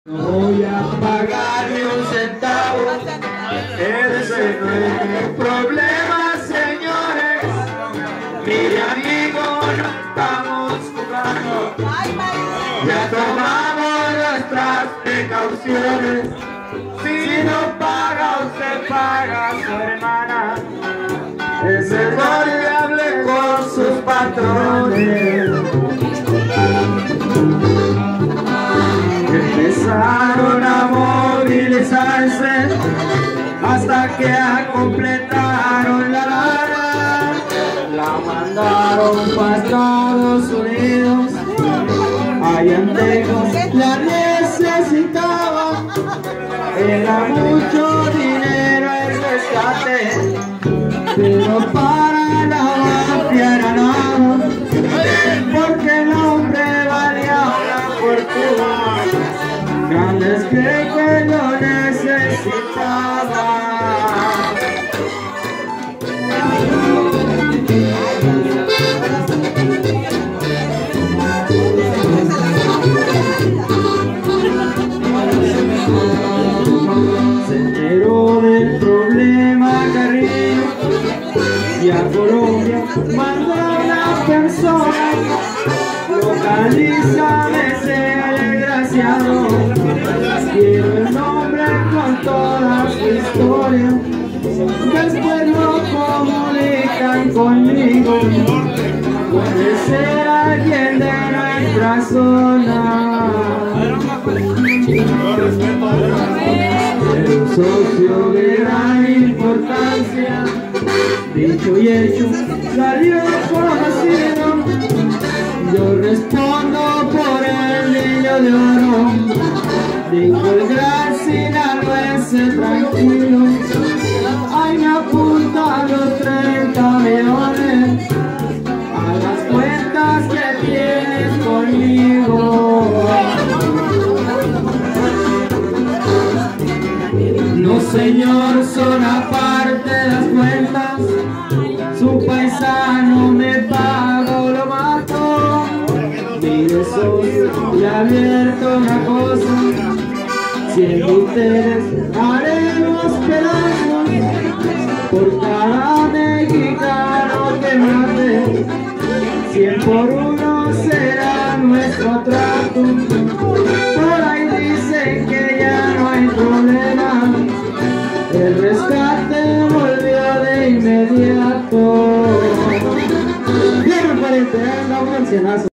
No voy a pagar ni un centavo, ese no es mi problema, señores. Mire, amigo, no estamos jugando, ya tomamos nuestras precauciones. Si no paga, usted paga a su hermana. Es mejor que hable con sus patrones. Empezaron a movilizarse hasta que completaron la lana. La mandaron para Estados Unidos. Allá en Texas la necesitaba. Era mucho dinero el rescate, pero para la mafia era nada, porque el hombre valía una fortuna. Grandes que lo necesitaba. Se enteró del problema Carrillo y a Colombia mandó una persona. Localízame ese desgraciado, quiero el nombre con toda su historia. Después lo comunican conmigo, puede ser alguien de nuestra zona. Un socio de gran importancia, dicho y hecho, salió conocido. Yo respondo por el niño de oro, dijo el gran sinaloense tranquilo. Ay, me apuntan los 30 millones a las cuentas que tienes conmigo. No, señor, son aparte de las cuentas. Su paisano me pago, lo mato. Mire, socio, le abierto una cosa: 100 ustedes haremos pedazos por cada mexicano que mate. 100 por 1 será nuestro trato. Por ahí dicen que ya no hay problema, el rescate volvió de inmediato. Bien, pariente, anda un ancianazo.